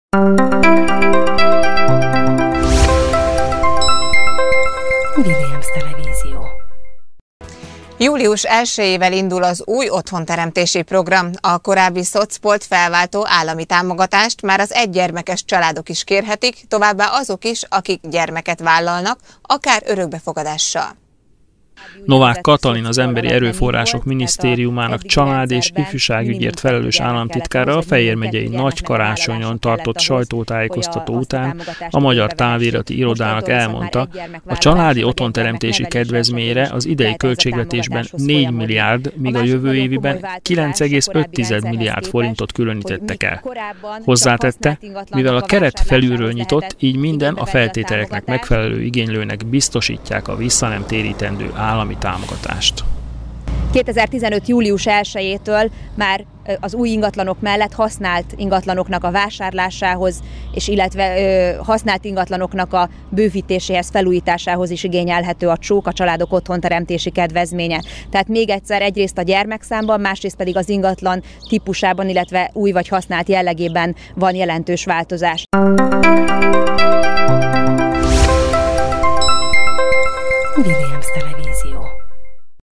Williams Televízió. Július 1-ével indul az új otthonteremtési program. A korábbi szocpolt felváltó állami támogatást már az egygyermekes családok is kérhetik, továbbá azok is, akik gyermeket vállalnak, akár örökbefogadással. Novák Katalin, az Emberi Erőforrások Minisztériumának család- és ifjúságügyért felelős államtitkára a Fejér megyei Nagykarácsonyon tartott sajtótájékoztató után a Magyar Távirati Irodának elmondta, a családi otthonteremtési kedvezményre az idei költségvetésben 4 milliárd, míg a jövő éviben 9,5 milliárd forintot különítettek el. Hozzátette, mivel a keret felülről nyitott, így minden a feltételeknek megfelelő igénylőnek biztosítják a visszanemtérítendő állami támogatást. 2015. július 1-től már az új ingatlanok mellett használt ingatlanoknak a vásárlásához, és illetve használt ingatlanoknak a bővítéséhez, felújításához is igényelhető a csók, a családok otthonteremtési kedvezménye. Tehát még egyszer, egyrészt a gyermekszámban, másrészt pedig az ingatlan típusában, illetve új vagy használt jellegében van jelentős változás.